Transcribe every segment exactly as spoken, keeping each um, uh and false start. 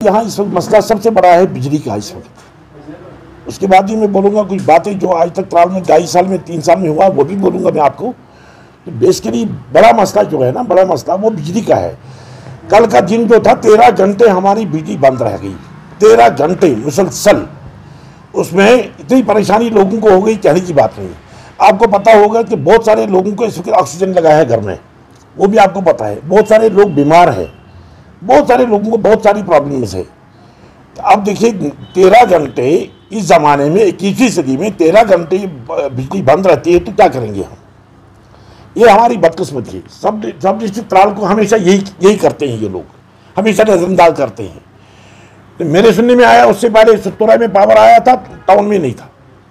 यहाँ इस वक्त मसला सबसे बड़ा है बिजली का इस वक्त। उसके बाद ही मैं बोलूँगा कुछ बातें जो आज तक त्राल में ढाई साल में तीन साल में हुआ वो भी बोलूँगा मैं आपको। तो बेसिकली बड़ा मसला जो है ना, बड़ा मसला वो बिजली का है। कल का दिन जो था तेरह घंटे हमारी बिजली बंद रह गई, तेरह घंटे मुसलसल। उसमें इतनी परेशानी लोगों को हो गई, कहने की बात नहीं। आपको पता होगा कि बहुत सारे लोगों को इस वक्त ऑक्सीजन लगा है घर में, वो भी आपको पता है। बहुत सारे लोग बीमार हैं, बहुत सारे लोगों को बहुत सारी प्रॉब्लम्स है। तो अब देखिए तेरह घंटे इस ज़माने में इक्कीसवीं सदी में तेरह घंटे बिजली बंद रहती है तो क्या करेंगे हम? ये हमारी बदकिस्मती है। सब सब डिस्ट्रिक्ट त्राल को हमेशा यही यही करते हैं ये लोग, हमेशा नजरअंदाज करते हैं। तो मेरे सुनने में आया उससे पहले सत्तोरा में पावर आया था, टाउन में नहीं था।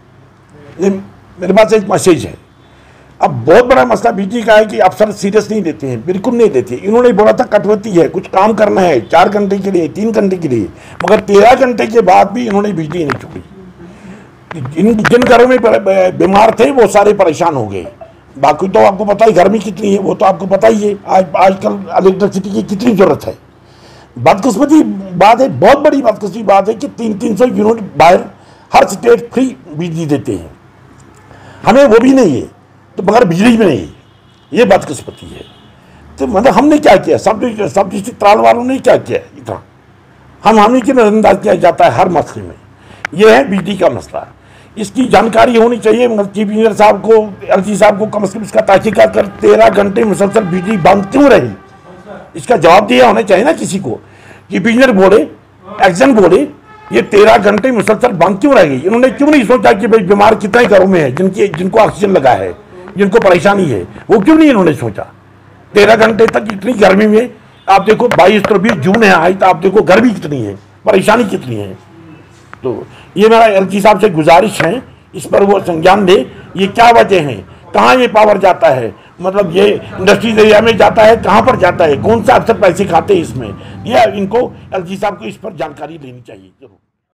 ये मेरे पास एक मैसेज है। अब बहुत बड़ा मसला बिजली का है कि अफसर सीरियस नहीं लेते हैं, बिल्कुल नहीं लेते। इन्होंने बोला था कटौती है, कुछ काम करना है चार घंटे के लिए, तीन घंटे के लिए, मगर तेरह घंटे के बाद भी इन्होंने बिजली नहीं छोड़ी। जिन जिन घरों में बीमार थे वो सारे परेशान हो गए। बाकी तो आपको पता ही गर्मी कितनी है, वो तो आपको पता ही है। आज आजकल इलेक्ट्रिसिटी की कितनी जरूरत है। बदकिस्मती बात है, बहुत बड़ी बदकिस्मती बात है कि तीन तीन सौ यूनिट बाहर हर स्टेट फ्री बिजली देते हैं, हमें वो भी नहीं है। तो मगर बिजली में नहीं, ये बदकिस्मती है। तो मतलब हमने क्या किया, सब सब डिस्ट्रिक्ट त्राल वालों ने क्या किया इतना? हम हमने क्यों नजरअंदाज किया जाता है हर मसले में? ये है बिजली का मसला। इसकी जानकारी होनी चाहिए चीफ इंजीनियर साहब को, एलसी साहब को, कम से कम इसका तहकीकात कर तेरह घंटे मुसलसल बिजली बंद क्यों रही, इसका जवाब दिया होना चाहिए ना किसी को। चीफ इंजीनियर बोले, एक्शन बोले, ये तेरह घंटे मुसलसल बंद क्यों रह गई? इन्होंने क्यों नहीं सोचा कि भाई बीमार कितने घरों में है जिनकी जिनको ऑक्सीजन लगा है, जिनको परेशानी है, वो क्यों नहीं इन्होंने सोचा? तेरह घंटे तक इतनी गर्मी में आप देखो, बाईस चौबीस जून है आज, तो आप देखो गर्मी कितनी है, परेशानी कितनी है। तो ये मेरा एलजी साहब से गुजारिश है, इस पर वो संज्ञान ले। ये क्या वजह है, कहाँ ये पावर जाता है, मतलब ये इंडस्ट्रीज एरिया में जाता है, कहाँ पर जाता है, कौन सा अफसर पैसे खाते हैं इसमें? ये इनको एलजी साहब को इस पर जानकारी लेनी चाहिए जरूर।